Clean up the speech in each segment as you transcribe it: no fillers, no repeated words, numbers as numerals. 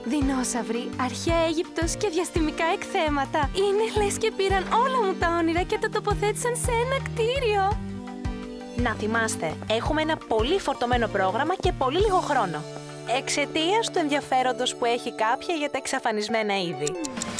δεινόσαυροι, αρχαία Αίγυπτος και διαστημικά εκθέματα. Είναι λες και πήραν όλα μου τα όνειρα και τα τοποθέτησαν σε ένα κτίριο. Να θυμάστε, έχουμε ένα πολύ φορτωμένο πρόγραμμα και πολύ λίγο χρόνο. Εξαιτίας του ενδιαφέροντος που έχει κάποια για τα εξαφανισμένα είδη.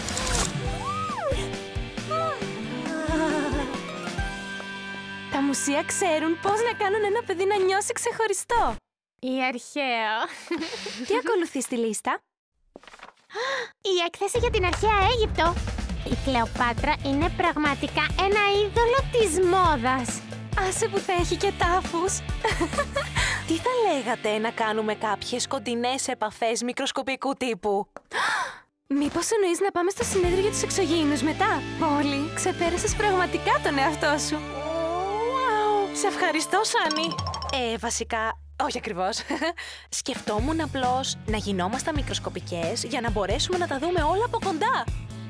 Τα μουσεία ξέρουν πώς να κάνουν ένα παιδί να νιώσει ξεχωριστό. Ή αρχαίο. Τι ακολουθεί στη λίστα? Η έκθεση για την αρχαία Αίγυπτο. Η Κλεοπάτρα είναι πραγματικά ένα είδωλο της μόδας. Άσε που θα έχει και τάφους. Τι θα λέγατε να κάνουμε κάποιες κοντινές επαφές μικροσκοπικού τύπου? Μήπως εννοείς να πάμε στο συνέδριο για τους εξωγήινους μετά? Πόλη, ξεπέρασες πραγματικά τον εαυτό σου. Wow, σε ευχαριστώ, Σάνι. Βασικά, όχι ακριβώς. Σκεφτόμουν απλώς να γινόμασταν μικροσκοπικές για να μπορέσουμε να τα δούμε όλα από κοντά.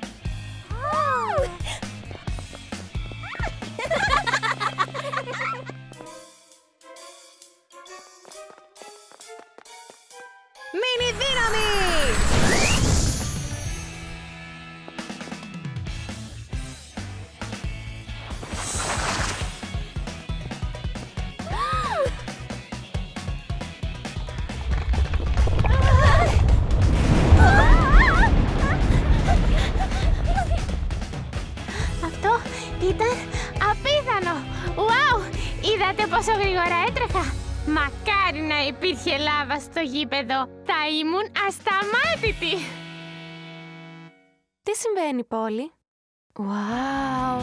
Μίνι δύναμη! Αυτό ήταν απίθανο! Wow! Είδατε πόσο γρήγορα έτρεχα! Μακάρι να υπήρχε λάβα στο γήπεδο! Θα ήμουν ασταμάτητη! Τι συμβαίνει, Πόλη? Wow!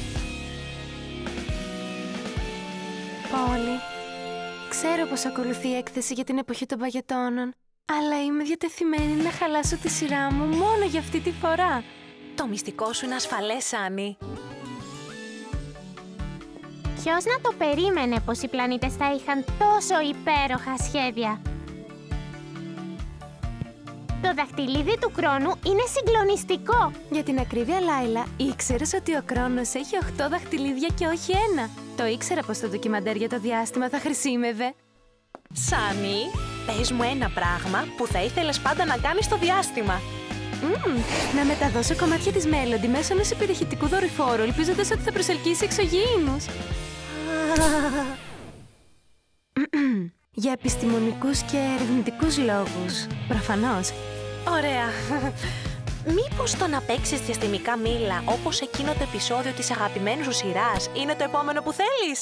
Πόλη, ξέρω πως ακολουθεί η έκθεση για την εποχή των παγετώνων, αλλά είμαι διατεθειμένη να χαλάσω τη σειρά μου μόνο για αυτή τη φορά. Το μυστικό σου είναι ασφαλές, Σάνι. Ποιος να το περίμενε πως οι πλανήτες θα είχαν τόσο υπέροχα σχέδια. Το δαχτυλίδι του Κρόνου είναι συγκλονιστικό. Για την ακρίβεια, Λάιλα, ήξερες ότι ο Κρόνος έχει 8 δαχτυλίδια και όχι ένα? Το ήξερα πως το ντοκιμαντέρ για το διάστημα θα χρησιμεύε. Σάνι, πες μου ένα πράγμα που θα ήθελες πάντα να κάνεις στο διάστημα. Να μεταδώσω κομμάτια της Μέλοντι μέσω ενός υπερηχητικού δορυφόρου, ελπίζοντας ότι θα προσελκύσει εξωγήινους. Για επιστημονικούς και ερευνητικούς λόγους, προφανώς. Ωραία. Μήπως το να παίξεις διαστημικά μήλα όπως εκείνο το επεισόδιο της αγαπημένης σου σειράς είναι το επόμενο που θέλεις?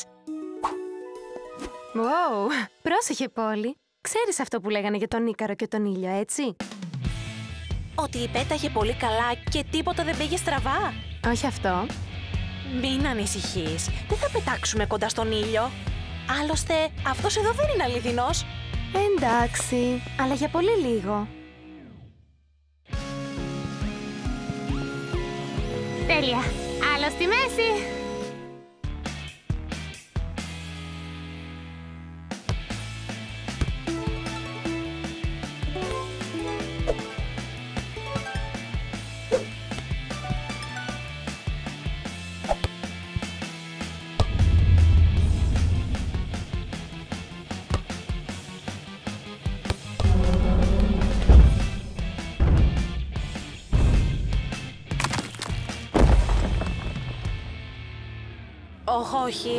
Wow, πρόσεχε, Πόλη. Ξέρεις αυτό που λέγανε για τον Ίκαρο και τον ήλιο, έτσι? Ότι πέταγε πολύ καλά και τίποτα δεν πήγε στραβά. Όχι αυτό. Μην ανησυχείς. Δεν θα πετάξουμε κοντά στον ήλιο. Άλλωστε, αυτός εδώ δεν είναι αληθινός. Εντάξει, αλλά για πολύ λίγο. Τέλεια. Άλλο στη μέση. Όχι.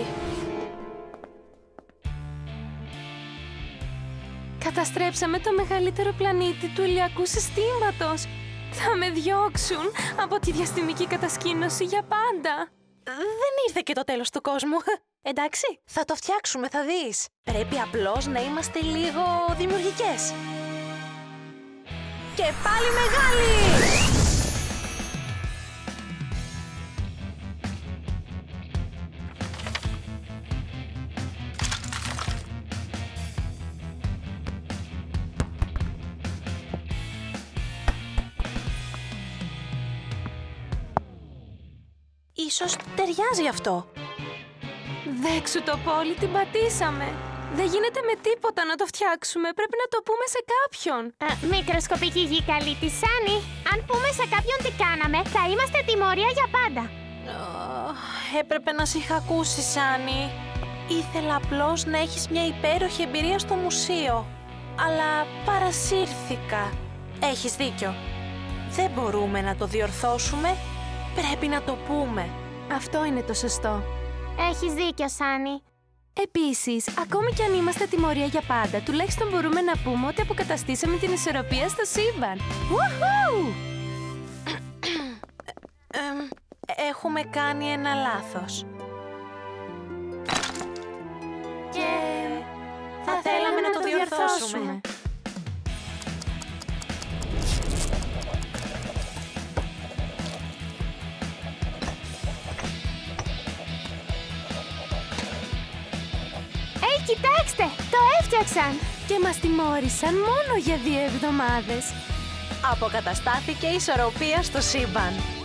Καταστρέψαμε το μεγαλύτερο πλανήτη του ηλιακού συστήματος. Θα με διώξουν από τη διαστημική κατασκήνωση για πάντα. Δεν ήρθε και το τέλος του κόσμου. Εντάξει, θα το φτιάξουμε, θα δεις. Πρέπει απλώς να είμαστε λίγο δημιουργικές. Και πάλι μεγάλη! Ίσως ταιριάζει αυτό. Δέξου το, Πόλη, την πατήσαμε. Δεν γίνεται με τίποτα να το φτιάξουμε. Πρέπει να το πούμε σε κάποιον. Μικροσκοπική γη καλή τη Σάνι. Αν πούμε σε κάποιον τι κάναμε, θα είμαστε τιμωρία για πάντα. Έπρεπε να σε είχα ακούσει, Σάνι. Ήθελα απλώς να έχεις μια υπέροχη εμπειρία στο μουσείο. Αλλά παρασύρθηκα. Έχεις δίκιο. Δεν μπορούμε να το διορθώσουμε. Πρέπει να το πούμε. Αυτό είναι το σωστό. Έχεις δίκιο, Σάνι. Επίσης, ακόμη κι αν είμαστε τιμωρία για πάντα, τουλάχιστον μπορούμε να πούμε ότι αποκαταστήσαμε την ισορροπία στο σύμπαν. Woohoo! Έχουμε κάνει ένα λάθος. Και θα θέλαμε να το διορθώσουμε. Κοιτάξτε, το έφτιαξαν! Και μας τιμώρησαν μόνο για 2 εβδομάδες. Αποκαταστάθηκε η ισορροπία στο σύμπαν.